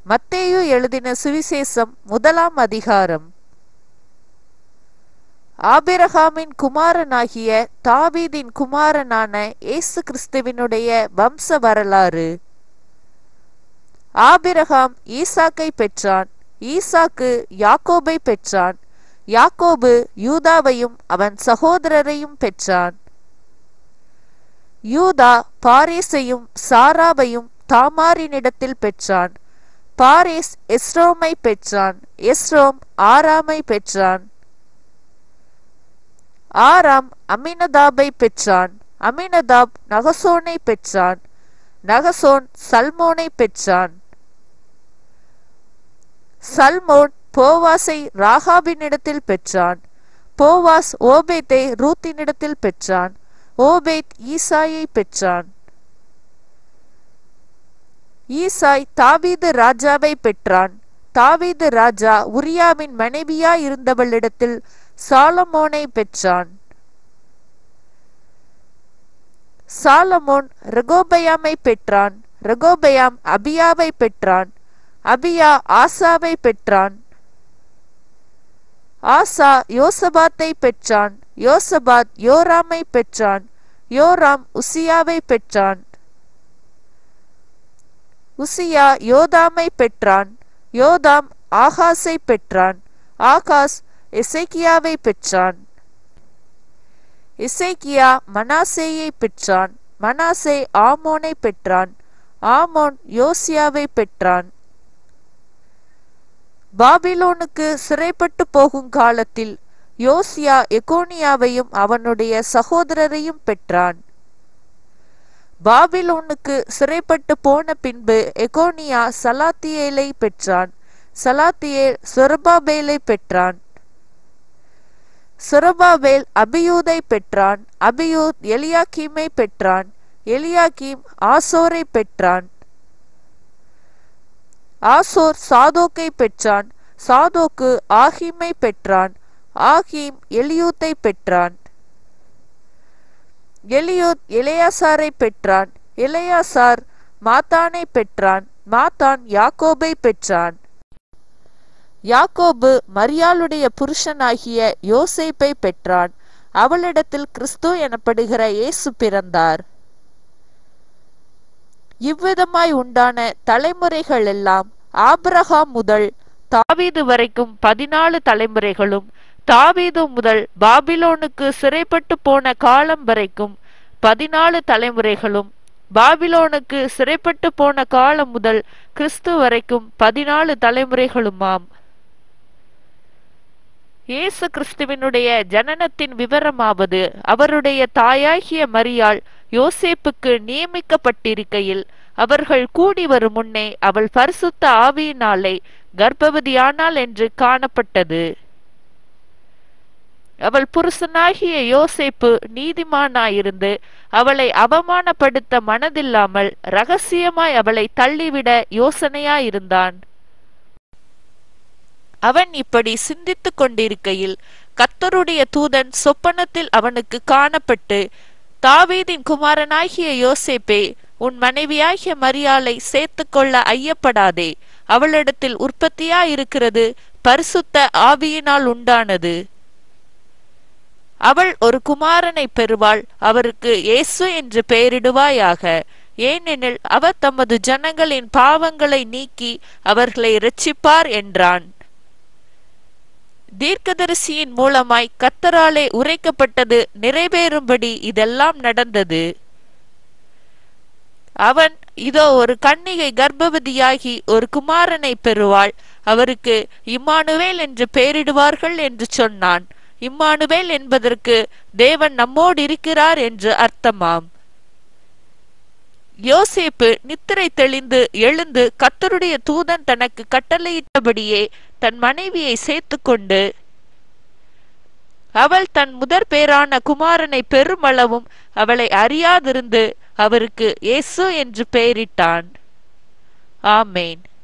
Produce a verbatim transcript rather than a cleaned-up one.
மத்தேயு எழுதின சுவிசேஷம் முதலாம் அதிகாரம். ஆபிரகாமின் குமாரனாகிய தாவீதின் குமாரனான இயேசு கிறிஸ்துவினுடைய வம்ச வரலாறு. ஆபிரகாம் ஈசாக்கை பெற்றான். ஈசாக்கு யாக்கோபை பெற்றான். யாக்கோபு யூதாவையும் அவன் சகோதரரையும் பெற்றான். யூதா பாரேசையும் சாராவையும் தாமாரினிடத்தில் பெற்றான். பாரேஸ் எஸ்ரோமை பெற்றான். எஸ்ரோம் ஆராமை பெற்றான். ஆராம் அமினதாபை பெற்றான். அமினதாப் நகசோனை பெற்றான். நகசோன் சல்மோனை பெற்றான். சல்மோன் போவாசை ராகாபினிடத்தில் பெற்றான். போவாஸ் ஓபேத்தை ரூத்தினிடத்தில் பெற்றான். ஓபேத் ஈசாயை பெற்றான். ஈசாய் தாவீது ராஜாவை பெற்றான். தாவீது ராஜா உரியாவின் மனைவியாய் இருந்தவளிடத்தில் சாலமோனை பெற்றான். சாலமோன் ரெகோபயாமை பெற்றான். ரெகோபயாம் அபியாவை பெற்றான். அபியா ஆசாவை பெற்றான். ஆசா யோசபாத்தை பெற்றான். யோசபாத் யோராமை பெற்றான். யோராம் உசியாவை பெற்றான். உசியா யோதாமை பெற்றான். யோதாம் ஆகாஸை பெற்றான். ஆகாஸ் எசேக்கியாவை பெற்றான். எசேக்கியா மனாசேயை பெற்றான். மனாசே ஆமோனை பெற்றான். ஆமோன் யோசியாவை பெற்றான். பாபிலோனுக்கு சிறைப்பட்டு போகும் காலத்தில் யோசியா எகோனியாவையும் அவனுடைய சகோதரரையும் பெற்றான். பாபிலோனுக்கு சிறைப்பட்டு போன பின்பு எகோனியா சலாத்தியேலை பெற்றான். சலாத்தியேல் சொரபாபேலை பெற்றான். சொரபாபேல் அபியூதை பெற்றான். அபியூத் எலியாக்கீமை பெற்றான். எலியாக்கீம் ஆசோரை பெற்றான். ஆசோர் சாதோக்கை பெற்றான். சாதோக்கு ஆகீமை பெற்றான். ஆகீம் எலியூத்தை பெற்றான். எலியூத் எலெயாசாரை பெற்றான். எலெயாசார் மாத்தானை பெற்றான். மாத்தான் யாக்கோபை பெற்றான். யாக்கோபு மரியாளுடைய புருஷனாகிய யோசேப்பை பெற்றான். அவளிடத்தில் கிறிஸ்து எனப்படுகிற இயேசு பிறந்தார். இவ்விதமாய் உண்டான தலைமுறைகள் எல்லாம் ஆபிரகாம் முதல் தாவீது வரைக்கும் பதினாலு தலைமுறைகளும், தாவீது முதல் பாபிலோனுக்கு சிறைப்பட்டு போன காலம் வரைக்கும் பதினாலு தலைமுறைகளும், பாபிலோனுக்கு சிறைப்பட்டு போன காலம் முதல் கிறிஸ்து வரைக்கும் பதினாலு தலைமுறைகளுமாம். இயேசு கிறிஸ்துவினுடைய ஜனனத்தின் விவரமாவது, அவருடைய தாயாகிய மரியாள் யோசேப்புக்கு நியமிக்கப்பட்டிருக்கையில் அவர்கள் கூடி வரும் முன்னே அவள் பரிசுத்த ஆவியினாலே கர்ப்பவதியானாள் என்று காணப்பட்டது. அவள் புருஷனாகிய யோசேப்பு நீதிமானாயிருந்து அவளை அவமானப்படுத்த மனதில்லாமல் இரகசியமாய் அவளை தள்ளிவிட யோசனையாயிருந்தான். அவன் இப்படி சிந்தித்துக் கொண்டிருக்கையில் கர்த்தருடைய தூதன் சொப்பனத்தில் அவனுக்கு காணப்பட்டு, தாவீதின் குமாரனாகிய யோசேப்பே, உன் மனைவியாகிய மரியாளை சேர்த்துக்கொள்ள ஐயப்படாதே. அவளிடத்தில் உற்பத்தியாயிருக்கிறது பரிசுத்த ஆவியினால் உண்டானது. அவள் ஒரு குமாரனை பெறுவாள். அவருக்கு இயேசு என்று பெயரிடுவாயாக. ஏனெனில் அவர் தமது ஜனங்களின் பாவங்களை நீக்கி அவர்களை இரட்சிப்பார் என்றான். தீர்க்கதரிசியின் மூலமாய் கர்த்தராலே உரைக்கப்பட்டது நிறைவேறும்படி இதெல்லாம் நடந்தது. அவன், இதோ ஒரு கன்னிகை கர்ப்பவதியாகி ஒரு குமாரனை பெறுவாள். அவருக்கு இம்மானுவேல் என்று பெயரிடுவார்கள் என்று சொன்னான். இம்மானுவேல் என்பதற்கு தேவன் நம்மோடு இருக்கிறார் என்று அர்த்தமாம். யோசேப்பு நித்திரை தெளிந்து எழுந்து கர்த்தருடைய தூதன் தனக்கு கட்டளையிட்டபடியே தன் மனைவியை சேர்த்து கொண்டு, அவள் தன் முதற் பேரான குமாரனை பெருமளவும் அவளை அறியாதிருந்து அவருக்கு இயேசு என்று பெயரிட்டான். ஆமேன்.